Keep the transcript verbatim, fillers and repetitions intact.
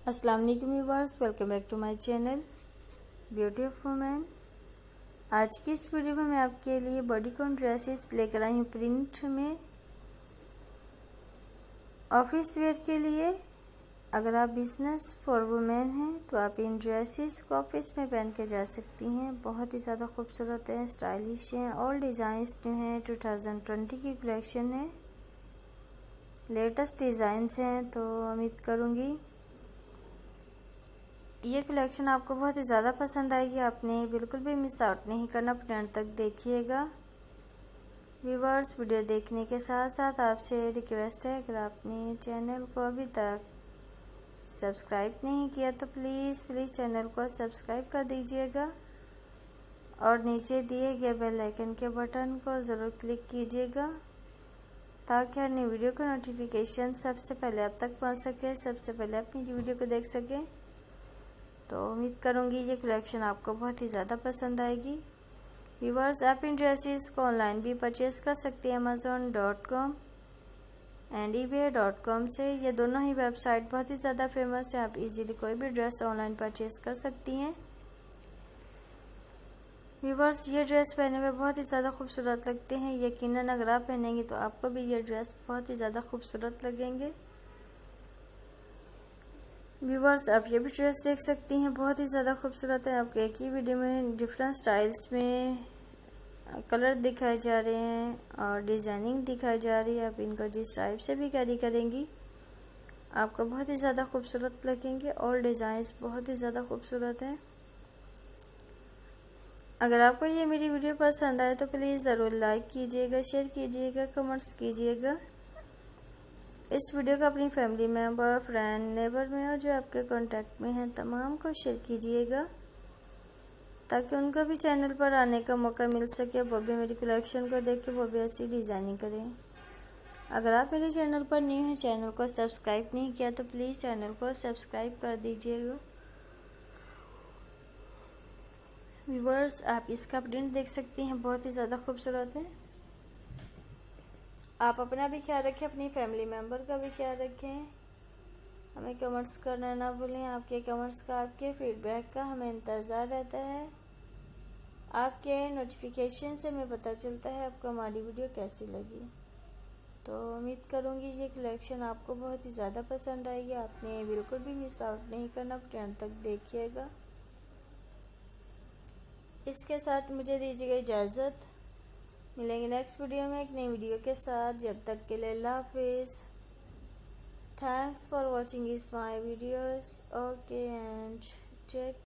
अस्सलाम वालेकुम viewers, welcome back to my channel beauty of women. आज की इस वीडियो में मैं आपके लिए बॉडीकॉन ड्रेसेस लेकर आई हूँ प्रिंट में, ऑफिस वेयर के लिए। अगर आप बिजनेस फॉर वुमेन हैं तो आप इन ड्रेसेस को ऑफिस में पहन के जा सकती हैं। बहुत ही ज़्यादा खूबसूरत हैं, स्टाइलिश हैं। ऑल डिज़ाइंस जो हैं टू थाउजेंड ट्वेंटी की कलेक्शन है, लेटेस्ट डिज़ाइंस हैं। तो उम्मीद करूँगी ये कलेक्शन आपको बहुत ही ज़्यादा पसंद आएगी। आपने बिल्कुल भी मिस आउट नहीं करना, अपने अंत तक देखिएगा। व्यूअर्स, वीडियो देखने के साथ साथ आपसे रिक्वेस्ट है, अगर आपने चैनल को अभी तक सब्सक्राइब नहीं किया तो प्लीज़ प्लीज़ चैनल को सब्सक्राइब कर दीजिएगा और नीचे दिए गए बेल आइकन के बटन को ज़रूर क्लिक कीजिएगा ताकि हर नई वीडियो का नोटिफिकेशन सबसे पहले आप तक पहुंच सके, सबसे पहले आप मेरी वीडियो को देख सकें। तो उम्मीद करूंगी ये कलेक्शन आपको बहुत ही ज़्यादा पसंद आएगी। व्यूअर्स, आप इन ड्रेसेस को ऑनलाइन भी परचेज़ कर सकते हैं Amazon dot com and eBay dot com से। ये दोनों ही वेबसाइट बहुत ही ज़्यादा फेमस है। आप इजीली कोई भी ड्रेस ऑनलाइन परचेज़ कर सकती हैं। व्यूअर्स, ये ड्रेस पहने में बहुत ही ज़्यादा खूबसूरत लगते हैं। यकीनन अगर आप पहनेंगे तो आपको भी ये ड्रेस बहुत ही ज़्यादा खूबसूरत लगेंगे। व्यूअर्स, आप ये भी ड्रेस देख सकती हैं, बहुत ही ज़्यादा खूबसूरत है। आपको एक ही वीडियो में डिफरेंट स्टाइल्स में कलर दिखाए जा रहे हैं और डिज़ाइनिंग दिखाई जा रही है। आप इनको जिस टाइप से भी कैरी करेंगी आपको बहुत ही ज़्यादा खूबसूरत लगेंगे। और डिज़ाइंस बहुत ही ज़्यादा खूबसूरत हैं। अगर आपको ये मेरी वीडियो पसंद आए तो प्लीज़ ज़रूर लाइक कीजिएगा, शेयर कीजिएगा, कमेंट्स कीजिएगा। इस वीडियो को अपनी फैमिली मेम्बर, फ्रेंड, नेबर में और जो आपके कांटेक्ट में हैं तमाम को शेयर कीजिएगा ताकि उनको भी चैनल पर आने का मौका मिल सके, वो भी मेरी कलेक्शन को देख के वो भी ऐसी डिज़ाइनिंग करें। अगर आप मेरे चैनल पर न्यू हैं, चैनल को सब्सक्राइब नहीं किया तो प्लीज़ चैनल को सब्सक्राइब कर दीजिएगा। व्यूअर्स, आप इसका प्रिंट देख सकती हैं, बहुत ही ज़्यादा खूबसूरत है। आप अपना भी ख्याल रखें, अपनी फैमिली मेम्बर का भी ख्याल रखें। हमें कमेंट्स करना ना भूलें। आपके कमेंट्स का, आपके फीडबैक का हमें इंतज़ार रहता है। आपके नोटिफिकेशन से हमें पता चलता है आपको हमारी वीडियो कैसी लगी। तो उम्मीद करूँगी ये कलेक्शन आपको बहुत ही ज़्यादा पसंद आएगी। आपने बिल्कुल भी मिस आउट नहीं करना, फ्रेंड तक देखिएगा। इसके साथ मुझे दीजिएगा इजाज़त। मिलेंगे नेक्स्ट वीडियो में एक नई वीडियो के साथ। जब तक के लिए अल्लाह हाफिज़। थैंक्स फॉर वॉचिंग इस my videos. Okay and check